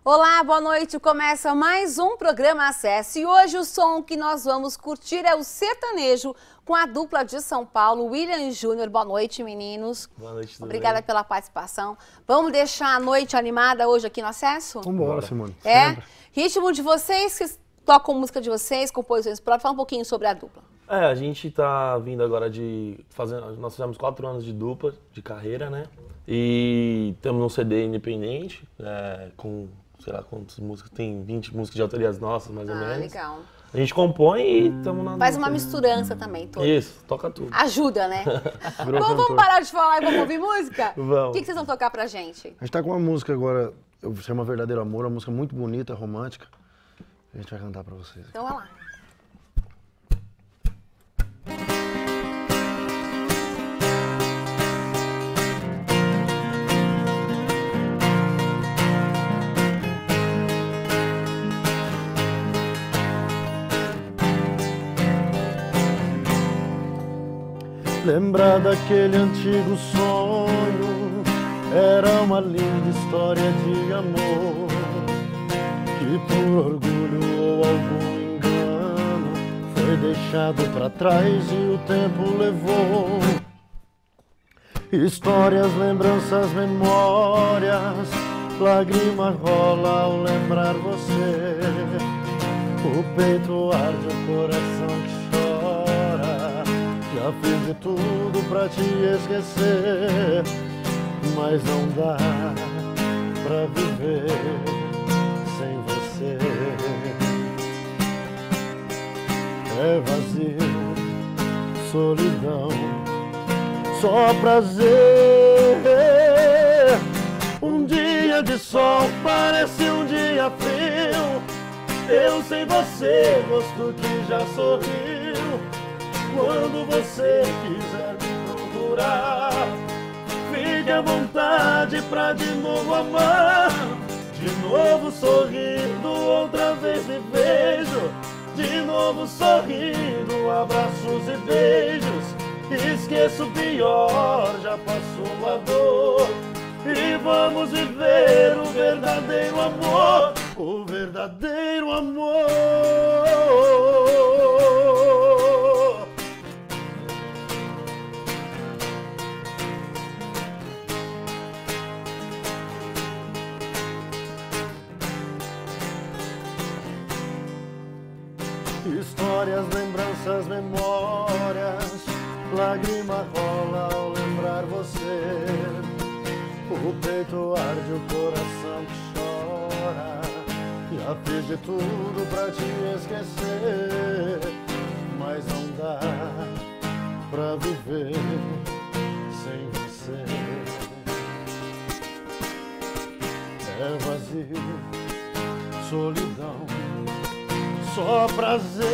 Olá, boa noite. Começa mais um programa Acesso e hoje o som que nós vamos curtir é o sertanejo com a dupla de São Paulo, William e Júnior. Boa noite, meninos. Boa noite, tudo Obrigada bem? pela participação. Vamos deixar a noite animada hoje aqui no Acesso? Vamos embora, Simone. É? Sempre. Ritmo de vocês, que tocam música de vocês, composições próprias. Fala um pouquinho sobre a dupla. A gente tá vindo agora de fazer. Nós fizemos 4 anos de dupla, de carreira, né? E temos um CD independente, com, sei lá quantas músicas, tem 20 músicas de autorias nossas, mais ou menos. Legal. A gente compõe e estamos na. Faz uma misturança também, toda. Isso, toca tudo. Ajuda, né? Virou Bom, vamos cantor. parar de falar e vamos ouvir música? Vamos. O que vocês vão tocar pra gente? A gente tá com uma música agora, chama Verdadeiro Amor, uma música muito bonita, romântica. A gente vai cantar pra vocês. Então vai lá. Lembrar daquele antigo sonho, era uma linda história de amor, que por orgulho ou algum engano foi deixado pra trás e o tempo levou. Histórias, lembranças, memórias, lágrima rola ao lembrar você. O peito arde, o coração que chora. Já fiz de tudo pra te esquecer, mas não dá pra viver sem você. É vazio, solidão, só prazer. Um dia de sol parece um dia frio. Eu sem você, rosto que já sorriu. Quando você quiser me procurar, fique à vontade pra de novo amar. De novo sorrindo, outra vez me vejo. De novo sorrindo, abraços e beijos. Esqueço o pior, já passou a dor. E vamos viver o verdadeiro amor. O verdadeiro amor. Histórias, lembranças, memórias, lágrima rola ao lembrar você. O peito arde, o coração que chora. Já fiz de tudo pra te esquecer, mas não dá pra viver sem você. É vazio, solidão, só prazer.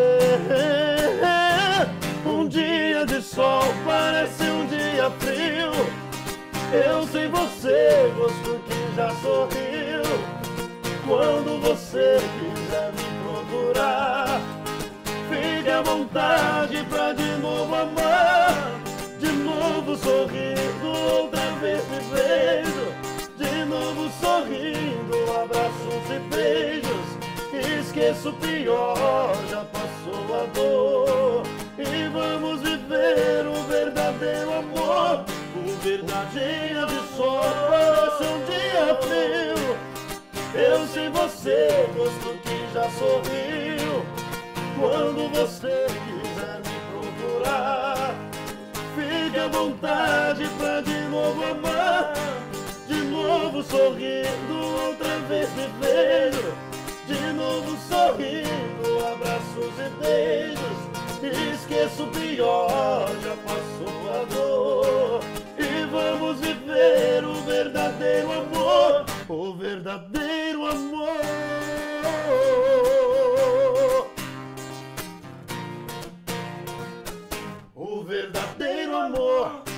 Um dia de sol parece um dia frio. Eu sem você, rosto que já sorriu. Quando você quiser me procurar, fique à vontade pra de novo amar. De novo sorrindo, outra vez me vejo. De novo sorrindo, abraços e beijos. Esqueço o pior, já passou a dor. E vamos viver o verdadeiro amor. O verdadeiro de sol parece um dia frio. Eu sem você, rosto que já sorriu. Quando você quiser me procurar, fique à vontade pra de novo amar. De novo sorrindo, outra vez me vejo. De novo sorrindo, abraços e beijos. Esqueço o pior, já passou a dor. E vamos viver o verdadeiro amor. O verdadeiro amor. O verdadeiro amor.